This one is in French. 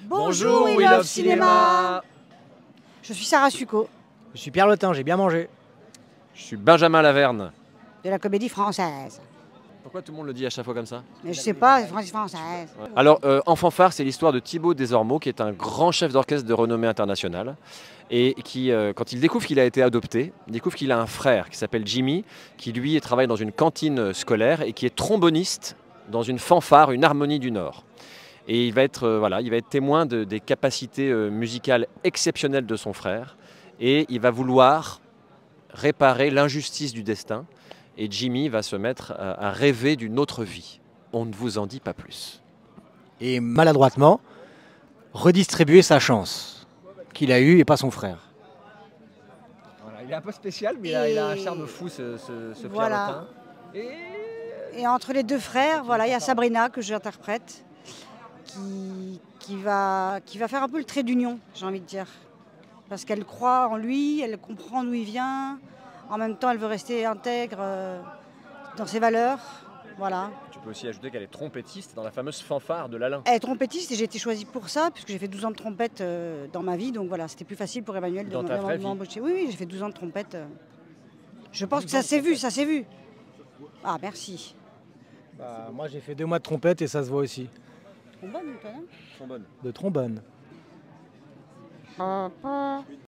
Bonjour, We Love Cinéma. Je suis Sarah Succo, Je suis Pierre Lotin, j'ai bien mangé. Je suis Benjamin Laverne. de la comédie française. Pourquoi tout le monde le dit à chaque fois comme ça? Mais je sais pas, c'est française. Alors, En fanfare, c'est l'histoire de Thibaut Desormeaux, qui est un grand chef d'orchestre de renommée internationale, et qui, quand il découvre qu'il a été adopté, il découvre qu'il a un frère qui s'appelle Jimmy, qui lui travaille dans une cantine scolaire et qui est tromboniste dans une fanfare, une harmonie du Nord. Et il va être témoin des capacités musicales exceptionnelles de son frère, et il va vouloir réparer l'injustice du destin. Et Jimmy va se mettre à rêver d'une autre vie. On ne vous en dit pas plus. Et maladroitement, redistribuer sa chance qu'il a eue et pas son frère. Voilà, il est un peu spécial, mais il a un charme fou, ce Pierre Voilà. Lotin. Et entre les deux frères, voilà, il y a Sabrina que j'interprète, qui va faire un peu le trait d'union, j'ai envie de dire. Parce qu'elle croit en lui, elle comprend d'où il vient. En même temps, elle veut rester intègre dans ses valeurs. Voilà. Tu peux aussi ajouter qu'elle est trompettiste dans la fameuse fanfare de l'Alain. Elle est trompettiste et j'ai été choisie pour ça, puisque j'ai fait 12 ans de trompette dans ma vie. Donc voilà, c'était plus facile pour Emmanuel Dans ta vraie vie. m'embaucher. Oui, j'ai fait 12 ans de trompette. Je pense que ça s'est vu, ça s'est vu. Ah, merci. Bah, moi j'ai fait 2 mois de trompette et ça se voit aussi. Trombone, toi, non ? Trombone. De trombone.